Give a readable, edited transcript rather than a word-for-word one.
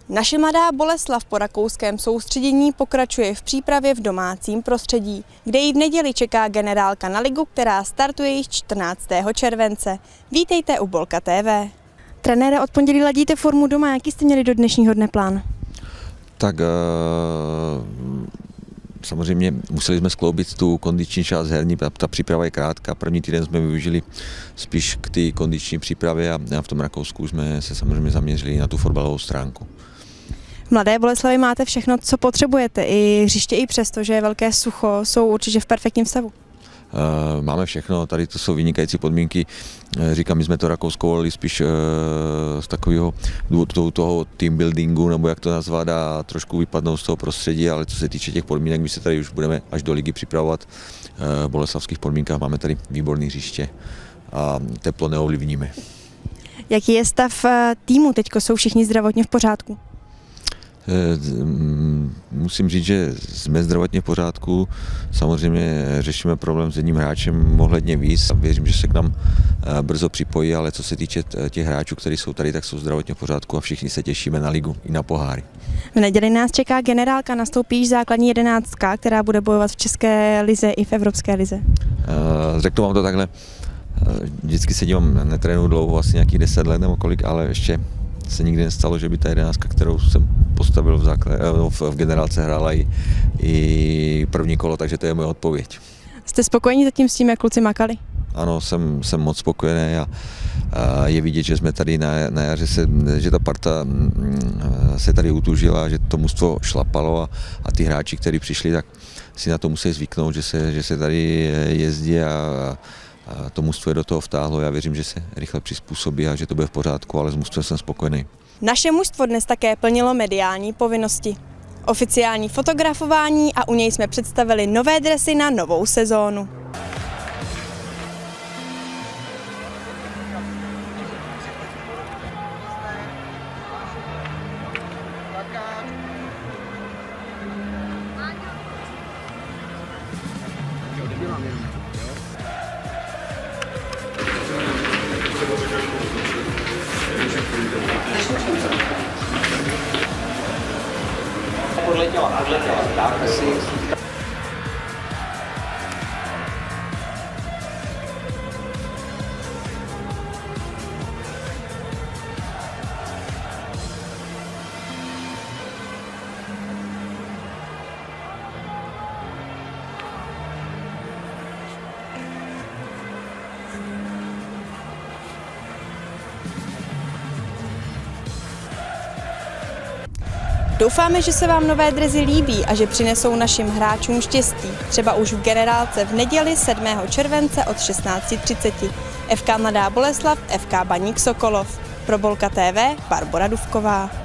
Naše mladá Boleslav po rakouském soustředění pokračuje v přípravě v domácím prostředí, kde ji v neděli čeká generálka na ligu, která startuje již 14. července. Vítejte u Bolka TV. Trenére, od pondělí ladíte formu doma, jaký jste měli do dnešního dne plán? Tak samozřejmě museli jsme skloubit tu kondiční část herní, ta příprava je krátká, první týden jsme využili spíš k té kondiční přípravě a v tom Rakousku jsme se samozřejmě zaměřili na tu fotbalovou stránku. V Mladé Boleslavi máte všechno, co potřebujete, i hřiště, i přesto, že je velké sucho, jsou určitě v perfektním stavu. Máme všechno, tady to jsou vynikající podmínky. Říkám, my jsme to Rakousko volili spíš z takového toho team buildingu, nebo jak to nazvat, a trošku vypadnout z toho prostředí, ale co se týče těch podmínek, my se tady už budeme až do ligy připravovat. V boleslavských podmínkách máme tady výborné hřiště a teplo neovlivníme. Jaký je stav týmu? Teďko jsou všichni zdravotně v pořádku? Musím říct, že jsme zdravotně v pořádku. Samozřejmě řešíme problém s jedním hráčem ohledně víc. Věřím, že se k nám brzo připojí, ale co se týče těch hráčů, kteří jsou tady, tak jsou zdravotně v pořádku a všichni se těšíme na ligu i na poháry. V neděli nás čeká generálka, nastoupí již základní 11, která bude bojovat v České lize i v Evropské lize. Řeknu vám to takhle, vždycky se dívám, netrénuji dlouho, asi nějakých 10 let nebo kolik, ale ještě se nikdy nestalo, že by ta 11, kterou jsem postavil v generálce, hrála i první kolo, takže to je moje odpověď. Jste spokojení zatím s tím, jak kluci makali? Ano, jsem moc spokojený a je vidět, že jsme tady na jaře, že ta parta se tady utužila, že to mužstvo šlapalo a ty hráči, kteří přišli, tak si na to musí zvyknout, že se tady jezdí a to mužstvo je do toho vtáhlo. Já věřím, že se rychle přizpůsobí a že to bude v pořádku, ale s mužstvem jsem spokojený. Naše mužstvo dnes také plnilo mediální povinnosti. Oficiální fotografování a u něj jsme představili nové dresy na novou sezónu. Odletěla, tak asi. Doufáme, že se vám nové dresy líbí a že přinesou našim hráčům štěstí, třeba už v generálce v neděli 7. července od 16:30. FK Mladá Boleslav, FK Baník Sokolov. Pro Bolka TV Barbora Dufková.